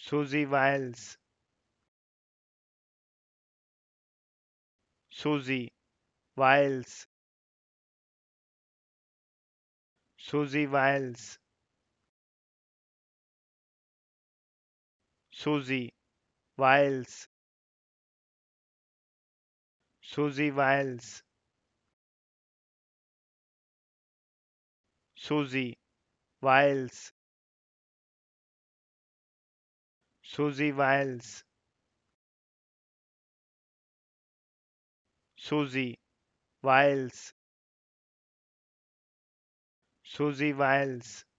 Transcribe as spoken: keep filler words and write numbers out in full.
Susie Wiles, Susie Wiles, Susie Wiles, Susie Wiles, Susie Wiles, Susie Wiles, Susie Wiles, Susie Wiles, Susie Wiles,